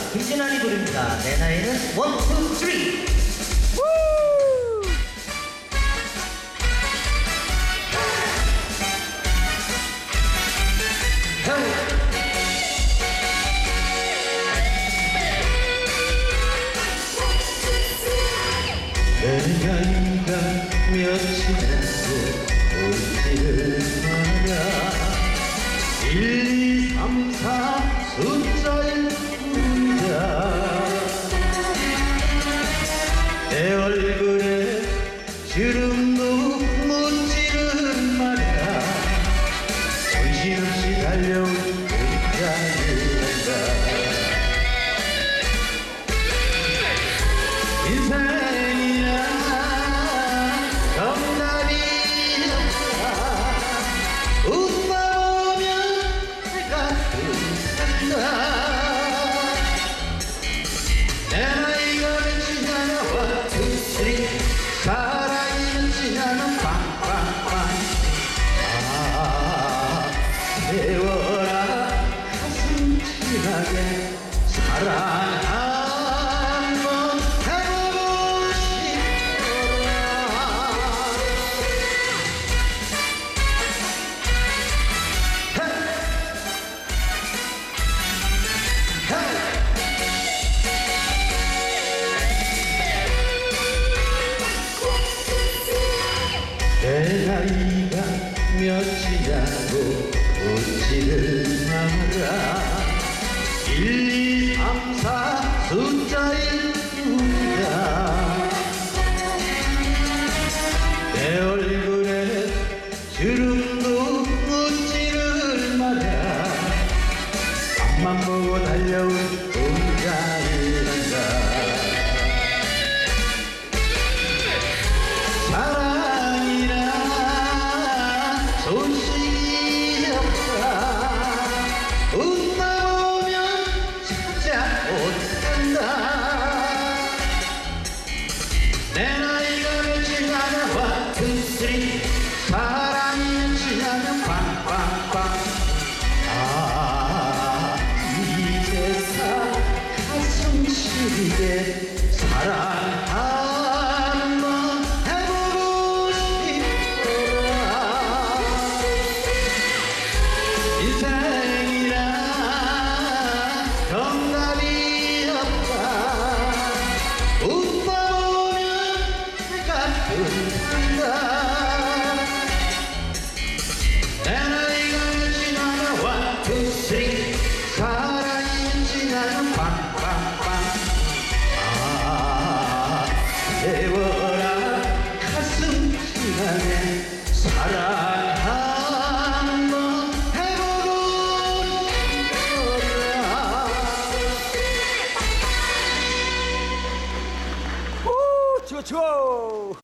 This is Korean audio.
김신환이 부릅니다. 내 나이는 원, 투, 쓰리. 내 나이가 몇이라고 묻지를 마라. 1, 2, 3, 4 숫자일 뿐이야. 내 얼굴에 주름도 묻지를 마라. 정신없이 달려온 운전을 한다. 인생이란 정답이 없다. 웃다 보면 내가 웃는다. 내 나이가 몇이냐면 one, two, three. 사랑이 몇이냐면 빵빵빵. 세워라 가슴 진하게 사랑 한번 해보고 싶어라. 내 나이가 몇이냐고 묻지를 마라. 1, 2, 3, 4 숫자일 뿐이야. 내 얼굴에 주름도 묻지를 마라. 앞만 보고 달려온 운전을 한다. 사랑이란 소식이 없다. 웃다 보면 찾아 못한다. 내 나이가 몇이냐면 one, two, three. 사랑이 몇이냐면 빵빵빵. 이제서 가슴 시리게 사랑 한번 해보고 싶어라. 인생이란 정답이 없다. 웃다 보면 내가 웃는다. 내 나이가 몇이냐면 one, two, three. 사랑이 몇이냐면 빵빵빵. 세워라 가슴 시간에 사랑 한번 해보고 싶어라. 오, 좋죠.